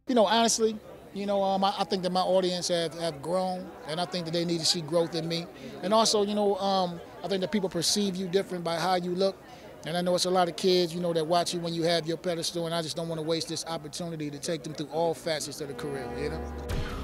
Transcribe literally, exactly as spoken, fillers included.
You know, honestly, you know, um, I, I think that my audience have, have grown, and I think that they need to see growth in me. And also, you know, um, I think that people perceive you different by how you look. And I know it's a lot of kids, you know, that watch you when you have your pedestal, and I just don't want to waste this opportunity to take them through all facets of the career, you know?